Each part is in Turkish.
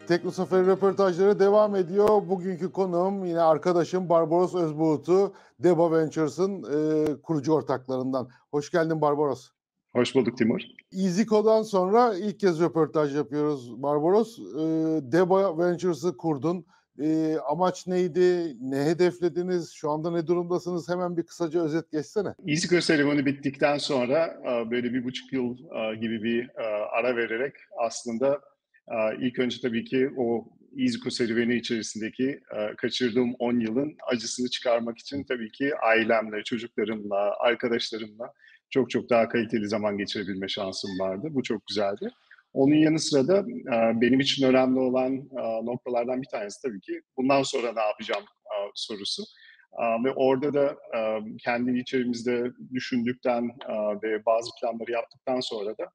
Teknosafari röportajları devam ediyor. Bugünkü konuğum yine arkadaşım Barbaros Özbuğut'u Deba Ventures'ın kurucu ortaklarından. Hoş geldin Barbaros. Hoş bulduk Timur. EasyCo'dan sonra ilk kez röportaj yapıyoruz Barbaros. Deba Ventures'ı kurdun. Amaç neydi? Ne hedeflediniz? Şu anda ne durumdasınız? Hemen bir kısaca özet geçsene. EasyCo serüveni bittikten sonra böyle 1,5 yıl gibi bir ara vererek aslında ilk önce tabii ki o EasyCo serüveni içerisindeki kaçırdığım 10 yılın acısını çıkarmak için tabii ki ailemle, çocuklarımla, arkadaşlarımla çok çok daha kaliteli zaman geçirebilme şansım vardı. Bu çok güzeldi. Onun yanı sıra da benim için önemli olan noktalardan bir tanesi tabii ki bundan sonra ne yapacağım sorusu. Ve orada da kendi içerimizde düşündükten ve bazı planları yaptıktan sonra da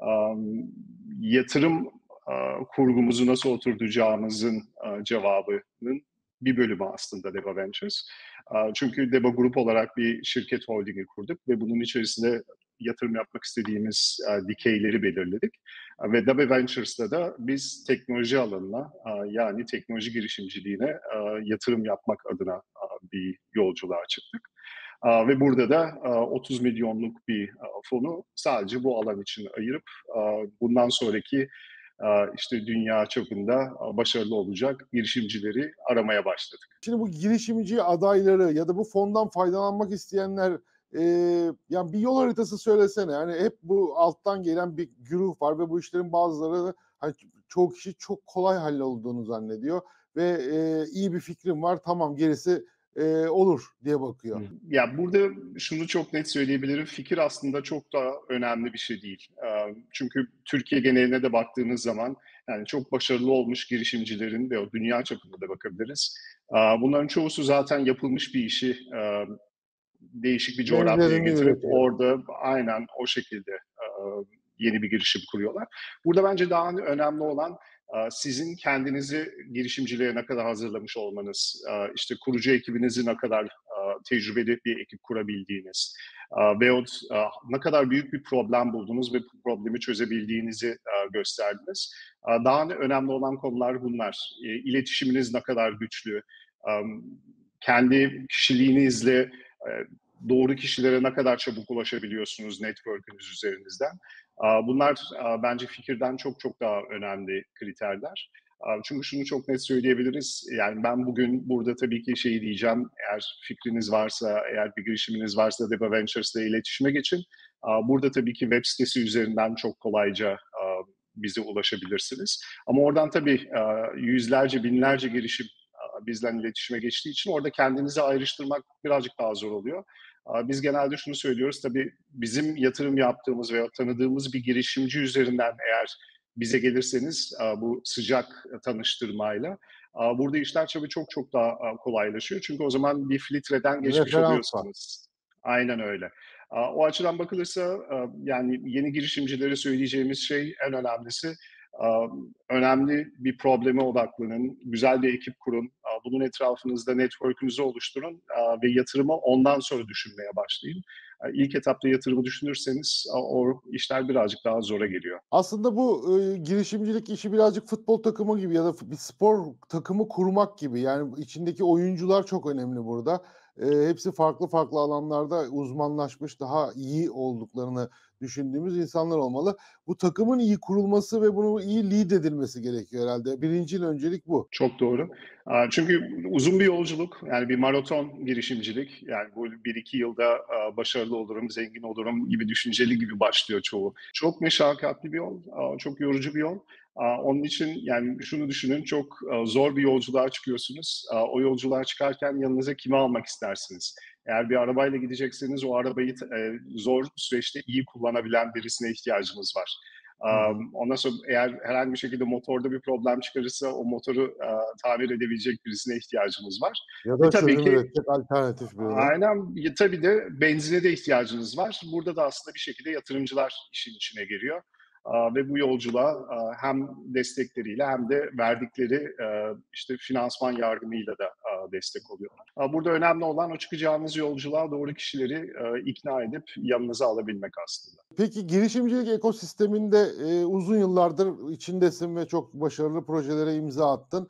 yatırım kurgumuzu nasıl oturtacağımızın cevabının bir bölümü aslında Deba Ventures. Çünkü Deba Grup olarak bir şirket holdingi kurduk ve bunun içerisinde yatırım yapmak istediğimiz dikeyleri belirledik. Ve Deba Ventures'ta da biz teknoloji alanına yani teknoloji girişimciliğine yatırım yapmak adına bir yolculuğa çıktık. Ve burada da 30 milyonluk bir fonu sadece bu alan için ayırıp bundan sonraki işte dünya çapında başarılı olacak girişimcileri aramaya başladık. Şimdi bu girişimci adayları ya da bu fondan faydalanmak isteyenler yani bir yol haritası söylesene. Yani hep bu alttan gelen bir güruh var ve bu işlerin bazıları hani çoğu kişi çok kolay hallolduğunu zannediyor ve iyi bir fikrim var tamam gerisi olur diye bakıyor. Ya burada şunu çok net söyleyebilirim. Fikir aslında çok da önemli bir şey değil. Çünkü Türkiye geneline de baktığınız zaman yani çok başarılı olmuş girişimcilerin ve o dünya çapında da bakabiliriz. Bunların çoğusu zaten yapılmış bir işi değişik bir coğrafyaya Benzerini getirip üretiyor. orada aynen o şekilde yeni bir girişim kuruyorlar. Burada bence daha önemli olan sizin kendinizi girişimciliğe ne kadar hazırlamış olmanız, işte kurucu ekibinizi ne kadar tecrübeli bir ekip kurabildiğiniz veyahut ne kadar büyük bir problem buldunuz ve bu problemi çözebildiğinizi gösterdiniz. Daha önemli olan konular bunlar. İletişiminiz ne kadar güçlü, kendi kişiliğinizle doğru kişilere ne kadar çabuk ulaşabiliyorsunuz network'ünüz üzerinizden. Bunlar bence fikirden çok çok daha önemli kriterler. Çünkü şunu çok net söyleyebiliriz. Yani ben bugün burada tabii ki şeyi diyeceğim. Eğer fikriniz varsa, eğer bir girişiminiz varsa Deba Ventures'la iletişime geçin. Burada tabii ki web sitesi üzerinden çok kolayca bize ulaşabilirsiniz. Ama oradan tabii yüzlerce, binlerce girişim bizden iletişime geçtiği için orada kendinizi ayrıştırmak birazcık daha zor oluyor. Biz genelde şunu söylüyoruz, tabii bizim yatırım yaptığımız veya tanıdığımız bir girişimci üzerinden eğer bize gelirseniz bu sıcak tanıştırmayla burada işler tabii çok çok daha kolaylaşıyor. Çünkü o zaman bir filtreden geçmiş Referans var. oluyorsunuz. Aynen öyle. O açıdan bakılırsa yani yeni girişimcilere söyleyeceğimiz şey en önemlisi önemli bir probleme odaklanın, güzel bir ekip kurun, bunun etrafınızda network'ünüzü oluşturun ve yatırımı ondan sonra düşünmeye başlayın. İlk etapta yatırımı düşünürseniz o işler birazcık daha zora geliyor. Aslında bu girişimcilik işi birazcık futbol takımı gibi ya da bir spor takımı kurmak gibi. Yani içindeki oyuncular çok önemli burada. Hepsi farklı farklı alanlarda uzmanlaşmış, daha iyi olduklarını düşündüğümüz insanlar olmalı. Bu takımın iyi kurulması ve bunun iyi lead edilmesi gerekiyor herhalde. Birincil öncelik bu. Çok doğru. Çünkü uzun bir yolculuk, yani bir maraton girişimcilik. Yani bu 1-2 yılda başarılı olurum, zengin olurum gibi düşünceli gibi başlıyor çoğu. Çok meşakkatli bir yol, çok yorucu bir yol. Onun için yani şunu düşünün, çok zor bir yolculuğa çıkıyorsunuz. O yolculuğa çıkarken yanınıza kimi almak istersiniz? Eğer bir arabayla gidecekseniz o arabayı zor süreçte iyi kullanabilen birisine ihtiyacınız var. Hı hı. Ondan sonra eğer herhangi bir şekilde motorda bir problem çıkarırsa o motoru tamir edebilecek birisine ihtiyacımız var. Ya Ve da tabii çözüm ki üretecek alternatif birine. aynen tabii de benzine de ihtiyacınız var. Burada da aslında bir şekilde yatırımcılar işin içine giriyor. Ve bu yolculuğa hem destekleriyle hem de verdikleri işte finansman yardımıyla da destek oluyorlar. Burada önemli olan o çıkacağınız yolculuğa doğru kişileri ikna edip yanınıza alabilmek aslında. Peki girişimcilik ekosisteminde, uzun yıllardır içindesin ve çok başarılı projelere imza attın.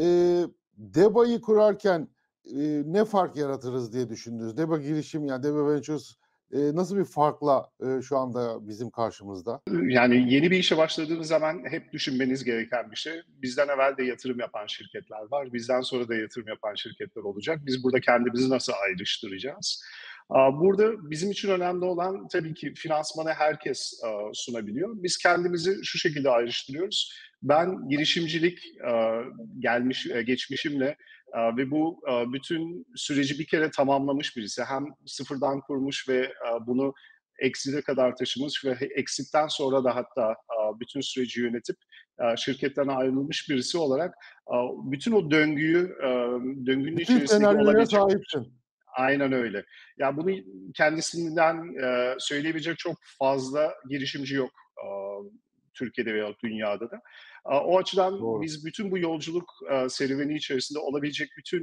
DEBA'yı kurarken, ne fark yaratırız diye düşündünüz? DEBA girişim, yani DEBA Ventures, nasıl bir farkla, şu anda bizim karşımızda? Yani yeni bir işe başladığınız zaman hep düşünmeniz gereken bir şey. Bizden evvel de yatırım yapan şirketler var. Bizden sonra da yatırım yapan şirketler olacak. Biz burada kendimizi nasıl ayrıştıracağız? Burada bizim için önemli olan tabii ki finansmanı herkes sunabiliyor. Biz kendimizi şu şekilde ayrıştırıyoruz. Ben girişimcilik geçmişimle ve bu bütün süreci bir kere tamamlamış birisi. Hem sıfırdan kurmuş ve bunu exit'e kadar taşımış ve exit'ten sonra da hatta bütün süreci yönetip şirketten ayrılmış birisi olarak bütün o döngünün Bütün içerisindeki senaryoya olabilecek. sahipsin. Aynen öyle. Ya bunu kendisinden söyleyebilecek çok fazla girişimci yok Türkiye'de veya dünyada da. O açıdan Doğru. biz bütün bu yolculuk serüveni içerisinde olabilecek bütün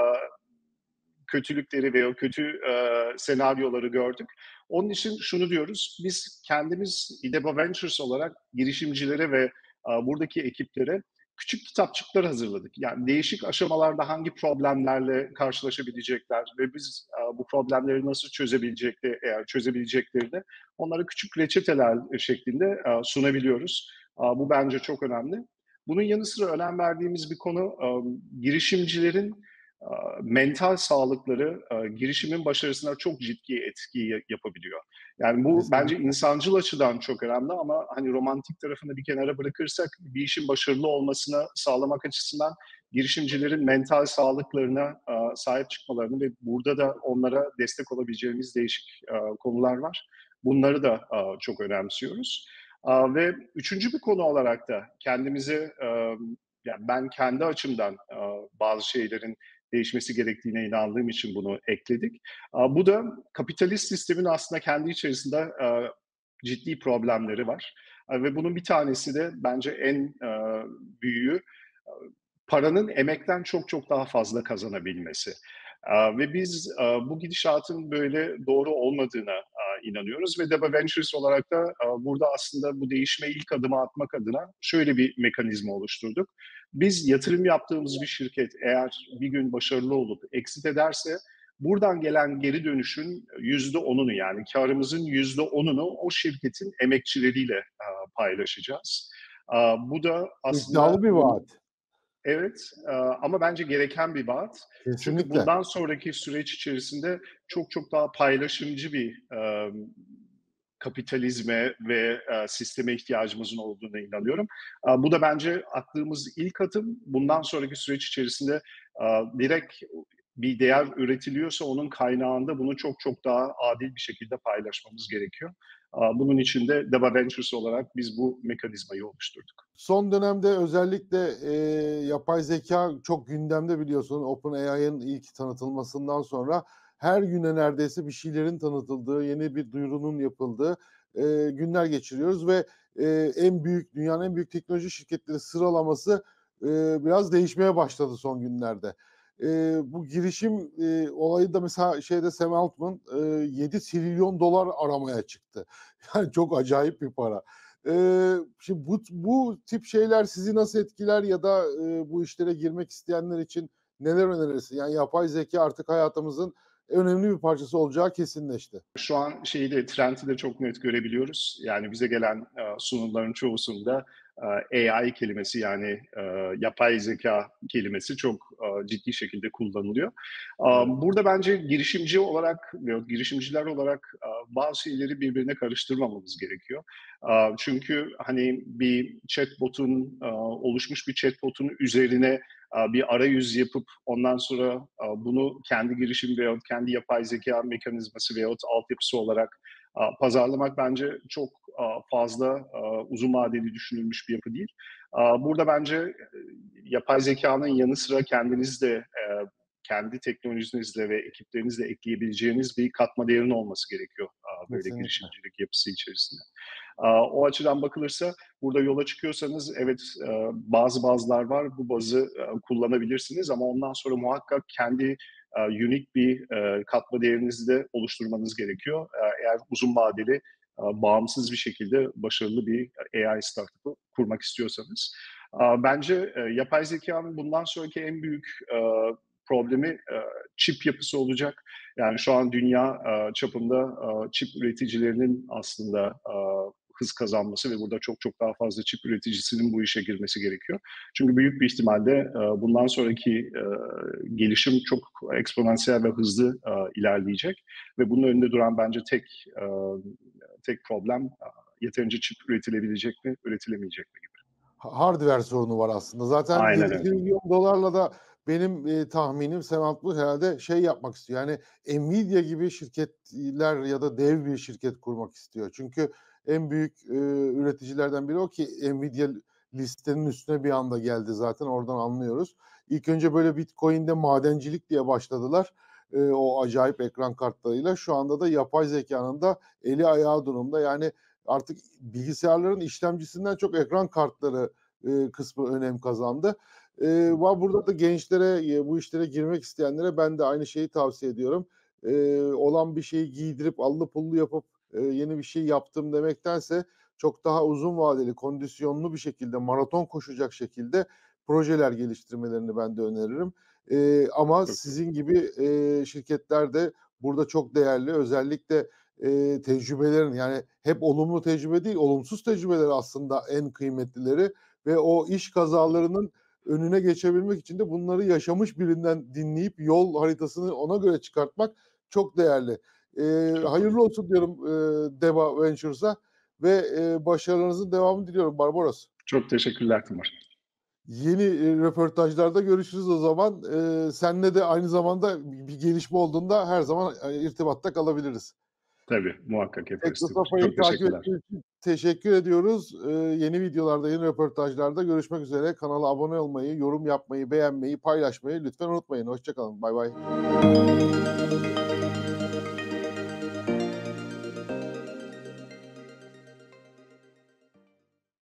kötülükleri ve o kötü senaryoları gördük. Onun için şunu diyoruz, biz kendimiz İDEBA Ventures olarak girişimcilere ve buradaki ekiplere küçük kitapçıklar hazırladık. Yani değişik aşamalarda hangi problemlerle karşılaşabilecekler ve biz bu problemleri nasıl çözebileceklerini onlara küçük reçeteler şeklinde sunabiliyoruz. Bu bence çok önemli. Bunun yanı sıra önem verdiğimiz bir konu girişimcilerin mental sağlıkları girişimin başarısına çok ciddi etki yapabiliyor. Yani bu bence Kesinlikle. insancıl açıdan çok önemli ama hani romantik tarafını bir kenara bırakırsak bir işin başarılı olmasını sağlamak açısından girişimcilerin mental sağlıklarına sahip çıkmalarını ve burada da onlara destek olabileceğimiz değişik konular var. Bunları da çok önemsiyoruz. Ve üçüncü bir konu olarak da kendimizi yani ben kendi açımdan bazı şeylerin değişmesi gerektiğine inandığım için bunu ekledik. Bu da kapitalist sistemin aslında kendi içerisinde ciddi problemleri var. Ve bunun bir tanesi de bence en büyüğü paranın emekten çok çok daha fazla kazanabilmesi. Ve biz bu gidişatın böyle doğru olmadığına inanıyoruz ve Deba Ventures olarak da burada aslında bu değişime ilk adımı atmak adına şöyle bir mekanizma oluşturduk. Biz yatırım yaptığımız bir şirket eğer bir gün başarılı olup exit ederse buradan gelen geri dönüşün %10'unu yani karımızın %10'unu o şirketin emekçileriyle paylaşacağız. Bu da aslında İddialı bir vaat. evet, ama bence gereken bir vaat. Çünkü Kesinlikle. bundan sonraki süreç içerisinde çok çok daha paylaşımcı bir kapitalizme ve sisteme ihtiyacımızın olduğuna inanıyorum. Bu da bence attığımız ilk adım. Bundan sonraki süreç içerisinde direkt bir değer üretiliyorsa onun kaynağında bunu çok çok daha adil bir şekilde paylaşmamız gerekiyor. Bunun için de Deba Ventures olarak biz bu mekanizmayı oluşturduk. Son dönemde özellikle, yapay zeka çok gündemde biliyorsun. OpenAI'ın ilk tanıtılmasından sonra her güne neredeyse bir şeylerin tanıtıldığı, yeni bir duyurunun yapıldığı, günler geçiriyoruz ve, dünyanın en büyük teknoloji şirketleri sıralaması, biraz değişmeye başladı son günlerde. Bu girişim, olayı da mesela Sam Altman, $7 trilyon aramaya çıktı. Yani çok acayip bir para. Şimdi bu tip şeyler sizi nasıl etkiler ya da, bu işlere girmek isteyenler için neler önerirsin? Yani yapay zeka artık hayatımızın önemli bir parçası olacağı kesinleşti. Şu an trendi de çok net görebiliyoruz. Yani bize gelen sunumların çoğusunda AI kelimesi yani yapay zeka kelimesi çok ciddi şekilde kullanılıyor. Evet. Burada bence girişimci olarak ve girişimciler olarak bazı şeyleri birbirine karıştırmamamız gerekiyor. Çünkü hani bir chatbot'un oluşmuş bir chatbot'un üzerine bir arayüz yapıp ondan sonra bunu kendi girişim veyahut kendi yapay zeka mekanizması veyahut altyapısı olarak pazarlamak bence çok fazla uzun vadeli düşünülmüş bir yapı değil. Burada bence yapay zekanın yanı sıra kendiniz de kendi teknolojinizle ve ekiplerinizle ekleyebileceğiniz bir katma değerin olması gerekiyor böyle Kesinlikle. girişimcilik yapısı içerisinde. O açıdan bakılırsa burada yola çıkıyorsanız evet, bazılar var. Bu bazı kullanabilirsiniz ama ondan sonra muhakkak kendi unique bir katma değerinizi de oluşturmanız gerekiyor. Eğer uzun vadeli, bağımsız bir şekilde başarılı bir AI startup'ı kurmak istiyorsanız. Bence yapay zekanın bundan sonraki en büyük problemi çip yapısı olacak. Yani şu an dünya çapında çip üreticilerinin aslında hız kazanması ve burada çok çok daha fazla çip üreticisinin bu işe girmesi gerekiyor. Çünkü büyük bir ihtimalle bundan sonraki gelişim çok eksponansiyel ve hızlı ilerleyecek ve bunun önünde duran bence tek problem yeterince çip üretilebilecek mi, üretilemeyecek mi gibi. Hardware sorunu var aslında. Zaten Aynen 7 öyle. trilyon dolarla da benim tahminim Sam Altman herhâlde şey yapmak istiyor, yani Nvidia gibi şirketler ya da dev bir şirket kurmak istiyor. Çünkü en büyük, üreticilerden biri o ki Nvidia listenin üstüne bir anda geldi zaten oradan anlıyoruz. İlk önce böyle Bitcoin'de madencilik diye başladılar, o acayip ekran kartlarıyla. Şu anda da yapay zekânın da eli ayağı durumda. Yani artık bilgisayarların işlemcisinden çok ekran kartları, kısmı önem kazandı. Burada da gençlere, bu işlere girmek isteyenlere ben de aynı şeyi tavsiye ediyorum. Olan bir şeyi giydirip allı pullu yapıp, yeni bir şey yaptım demektense çok daha uzun vadeli, kondisyonlu bir şekilde, maraton koşacak şekilde projeler geliştirmelerini ben de öneririm. Ama Çok sizin gibi, şirketler de burada çok değerli. Özellikle, tecrübelerin, yani hep olumlu tecrübe değil, olumsuz tecrübeler aslında en kıymetlileri ve o iş kazalarının önüne geçebilmek için de bunları yaşamış birinden dinleyip yol haritasını ona göre çıkartmak çok değerli. çok doğru. Hayırlı olsun diyorum, Deva Ventures'a ve, başarılarınızın devamını diliyorum Barbaros. Çok teşekkürler Timur. Yeni, röportajlarda görüşürüz o zaman. Seninle de aynı zamanda bir gelişme olduğunda her zaman, irtibatta kalabiliriz. Tabii, muhakkak yaparız Timur. Teknosafa'yı Çok takip teşekkürler. ettiğiniz için teşekkür ediyoruz. Yeni videolarda, yeni röportajlarda görüşmek üzere. Kanala abone olmayı, yorum yapmayı, beğenmeyi, paylaşmayı lütfen unutmayın. Hoşça kalın. Baybay.